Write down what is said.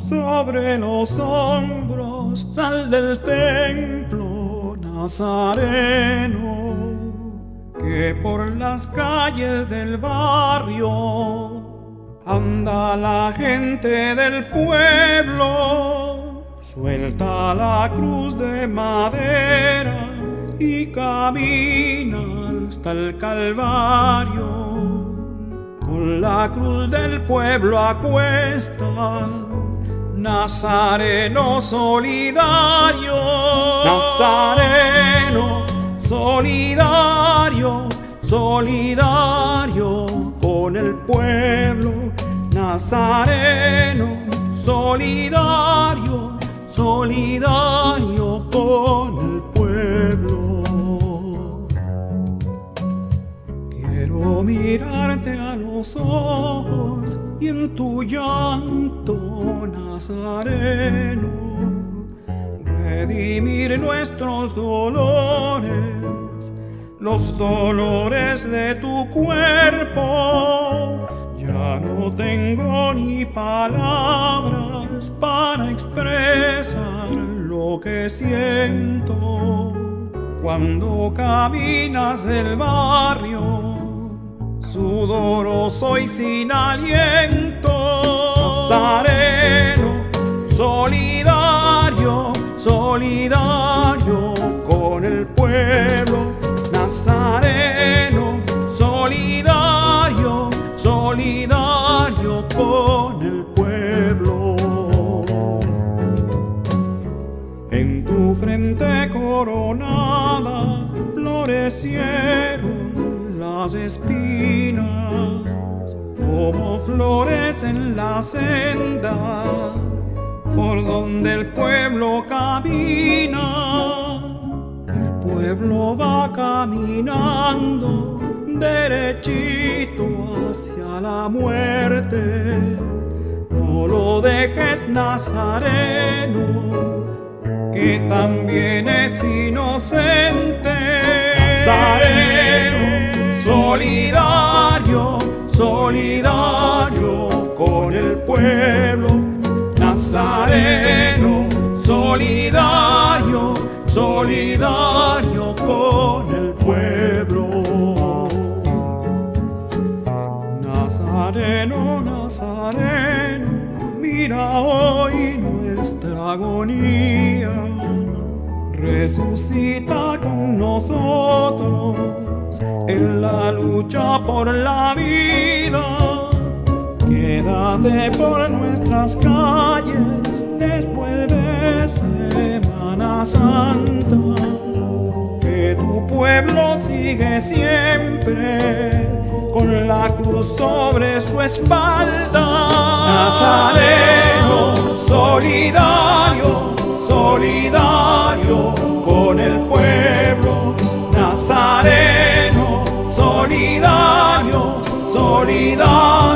sobre los hombros, sal del templo nazareno, que por las calles del barrio anda la gente del pueblo, suelta la cruz de madera y camina hasta el Calvario. Con la cruz del pueblo a cuestas, Nazareno solidario, Nazareno solidario, solidario con el pueblo, Nazareno solidario, solidario con el pueblo. Quiero mirarte a los ojos y en tu llanto, Nazareno, redimir nuestros dolores, los dolores de tu cuerpo. Ya no tengo ni palabras para expresar lo que siento cuando caminas el barrio, sudoroso y sin aliento. Nazareno solidario, solidario con el pueblo, Nazareno solidario, solidario con el pueblo. En tu frente coronada florecieron las espinas, como flores en la senda por donde el pueblo camina. El pueblo va caminando derechito hacia la muerte. No lo dejes, Nazareno, que también es inocente. Nazareno solidario, solidario con el pueblo, Nazareno solidario, solidario con el pueblo. Nazareno, Nazareno, mira hoy nuestra agonía, resucita con nosotros en la lucha por la vida. Quédate por nuestras calles después de Semana Santa, que tu pueblo sigue siempre con la cruz sobre su espalda. Nazareno solidario, solidario con el pueblo, Nazareno solidario, solidario